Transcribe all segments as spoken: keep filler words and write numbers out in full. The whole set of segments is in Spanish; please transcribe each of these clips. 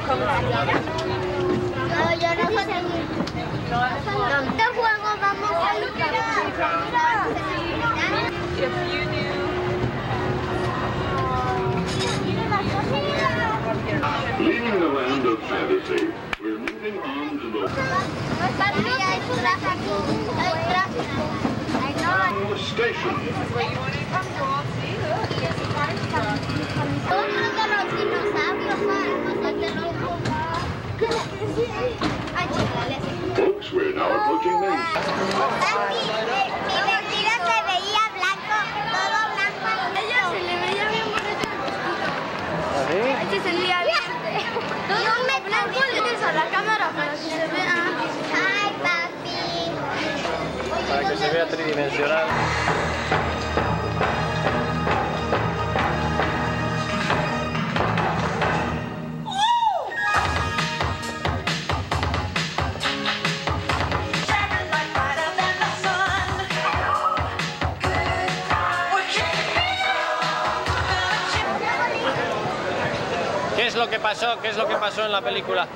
No, yo no soy ¿Qué juego vamos a jugar? Leaving the land of fantasy, we're moving on to the station. Folks, we're now approaching Main Street. Mi vestido se veía blanco, todo blanco. A ella se le veía bien bonito. Ay, se veía bien. Todo blanco le des a la cámara para que se vea. Ay, papi. Para que se vea tridimensional. ¿Qué es lo que pasó? ¿Qué es lo que pasó en la película?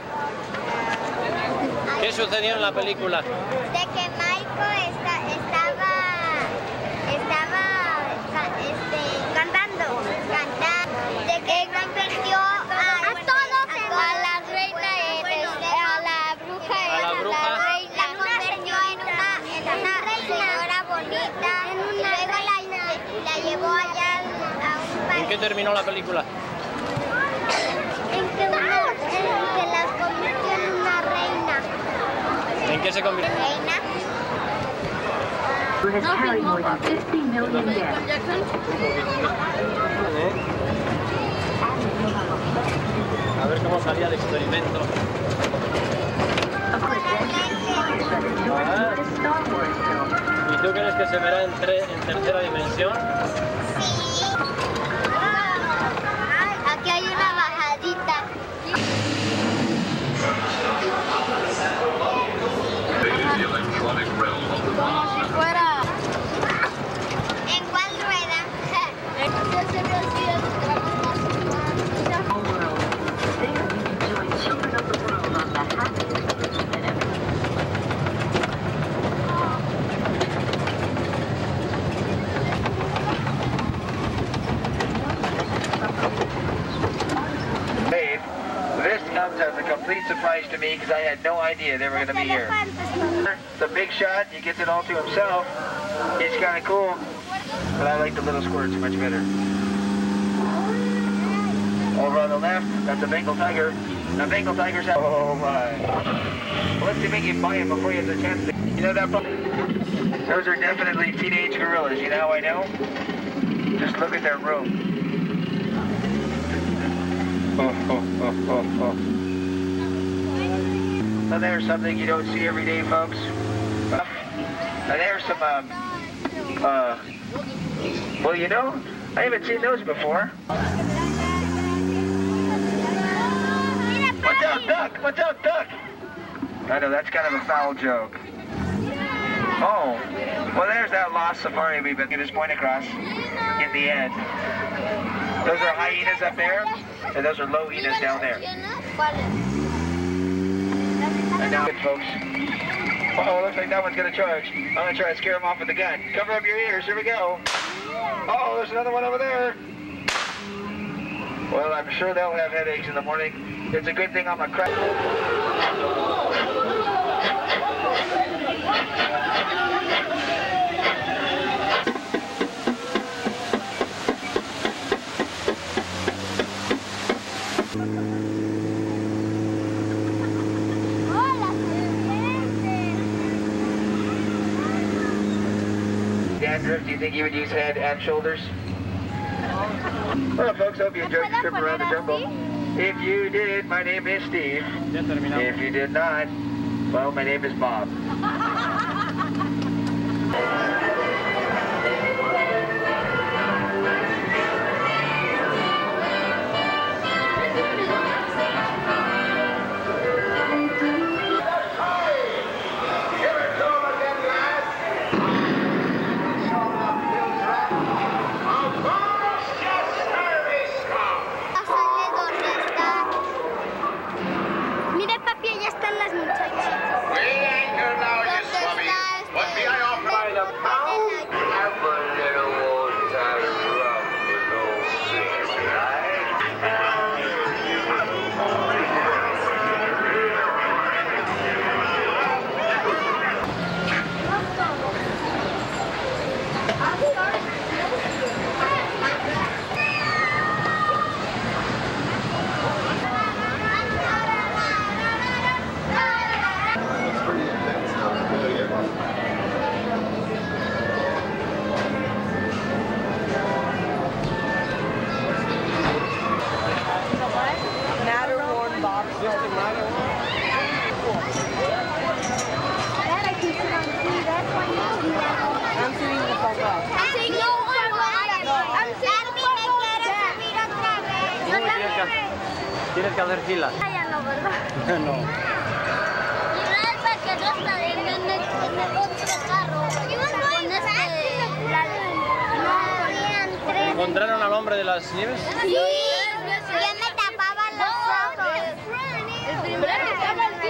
¿Qué sucedió en la película? De que Michael está, estaba, estaba este, cantando, cantando, de que convirtió a, a todos, a, a la reina, este, a la bruja, ¿A la bruja? la reina, la convirtió en una, en una señora bonita, y luego la, la llevó allá a un país. ¿En qué terminó la película? En que, una, en que las convirtió en una reina. ¿En qué se convirtió? Reina. Who has carried more than fifty million deaths. A ver cómo salía el experimento. Ah. ¿Y tú crees que se verá en, tre en tercera dimensión? Sí. Aquí hay una bajadita. Como si fuera. ¿En cuál rueda? Dave, this comes as a complete surprise to me because I had no idea they were going to be here. The big shot, he gets it all to himself. It's kind of cool, but I like the little squirts much better. Over on the left, that's a Bengal tiger. The Bengal tiger's out. Oh my. Well, let's see if we can buy him before he has a chance to. You know that? Those are definitely teenage gorillas. You know how I know? Just look at their room. Oh, oh, oh, oh, oh. Now there's something you don't see every day, folks. Uh, now there's some, um, uh, well, you know, I haven't seen those before. Watch out, duck! Watch out, duck! I know, that's kind of a foul joke. Oh, well, there's that lost safari we've been going to point across in the end. Those are hyenas up there, and those are low hyenas down there. And now, folks. Oh, looks like that one's going to charge. I'm going to try to scare him off with the gun. Cover up your ears. Here we go. Oh, there's another one over there. Well, I'm sure they'll have headaches in the morning. It's a good thing I'm a crack. Dandruff, do you think you would use head and shoulders? Well, folks, hope you enjoyed the trip around the jungle. If you did, my name is Steve. If you did not, well, my name is Bob. Tienes que hacer fila. Ah, ya no, ¿verdad? No. Y Alba que no está en el, en el otro carro. Con este... La, no, ponían tres. ¿Encontraron al hombre de las nieves? Sí, yo me tapaba los ojos. El primero que estaba el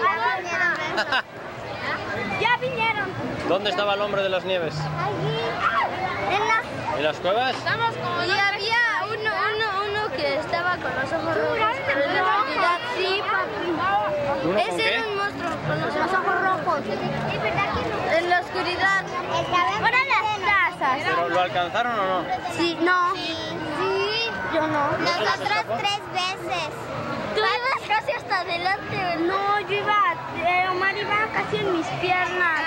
Ya vinieron. ¿Dónde estaba el hombre de las nieves? Allí. En la... ¿En las cuevas? Estamos como y había uno, uno, uno que estaba con los ojos rojos, pero en realidad sí, papi. ¿Uno con Ese qué? era un monstruo con los ojos rojos. En la oscuridad. Fueron las tazas. ¿Pero lo alcanzaron o no? Sí, no. Sí, yo no. Nosotros tres veces. Tú ibas casi hasta adelante. No, yo iba, eh, Omar iba casi en mis piernas.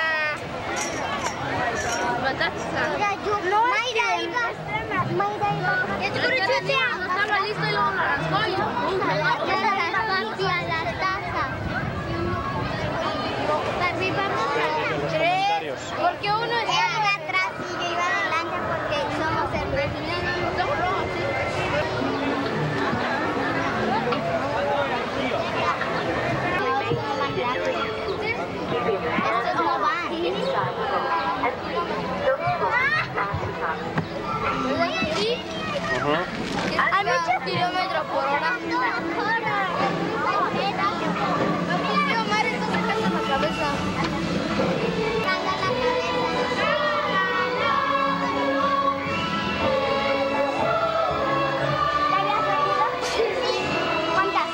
Mira, yo, no, Mayra iba, Mayra iba. No estaba listo y luego la rascó y yo la rascó a la taza. Papi, vamos a tres, porque uno estaba atrás y yo iba adelante porque somos hermanos. Somos rojos, sí. Estos no van. Ajá. Hay muchos kilómetros por hora. Mi Omar está sacando la cabeza. ¿Cuántas?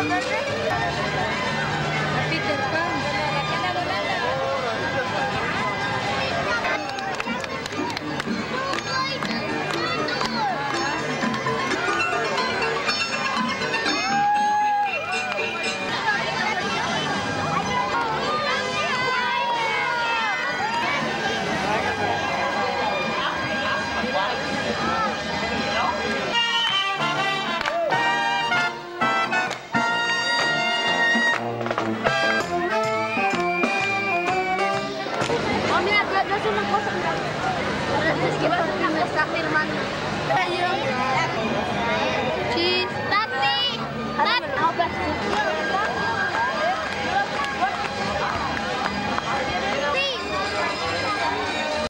Peter Pan. Oh, mira, yo, yo sé una cosa. Es que me está filmando.